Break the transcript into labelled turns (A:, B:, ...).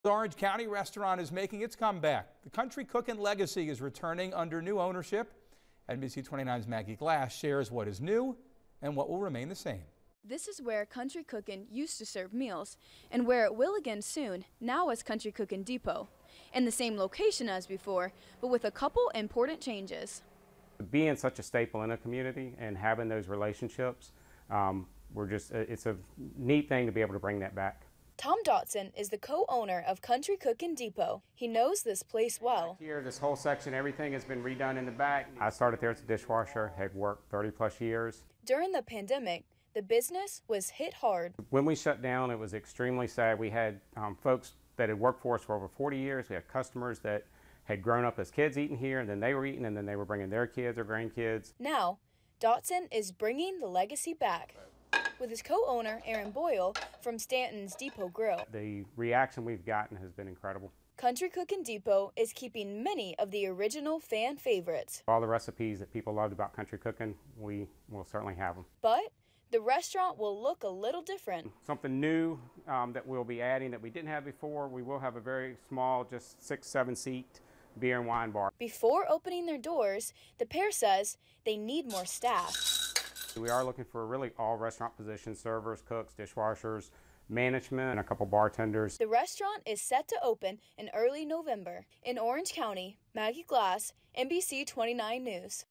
A: The Orange County restaurant is making its comeback. The Country Cookin' legacy is returning under new ownership. NBC 29's Maggie Glass shares what is new and what will remain the same.
B: This is where Country Cookin' used to serve meals, and where it will again soon, now as Country Cookin' Depot. In the same location as before, but with a couple important changes.
C: Being such a staple in a community and having those relationships, it's a neat thing to be able to bring that back.
B: Tom Dotson is the co-owner of Country Cookin' Depot. He knows this place well.
C: Here, this whole section, everything has been redone in the back. I started there as a dishwasher, had worked 30 plus years.
B: During the pandemic, the business was hit hard.
C: When we shut down, it was extremely sad. We had folks that had worked for us for over 40 years. We had customers that had grown up as kids eating here, and then they were eating, and then they were bringing their kids or grandkids.
B: Now, Dotson is bringing the legacy back with his co-owner, Aaron Boyle, from Stanton's Depot Grill.
C: The reaction we've gotten has been incredible.
B: Country Cookin' Depot is keeping many of the original fan favorites.
C: All the recipes that people loved about Country Cookin', we will certainly have them.
B: But the restaurant will look a little different.
C: Something new that we'll be adding that we didn't have before. We will have a very small, just 6-7 seat beer and wine bar.
B: Before opening their doors, the pair says they need more staff.
C: We are looking for really all restaurant positions: servers, cooks, dishwashers, management, and a couple bartenders.
B: The restaurant is set to open in early November. In Orange County, Maggie Glass, NBC 29 News.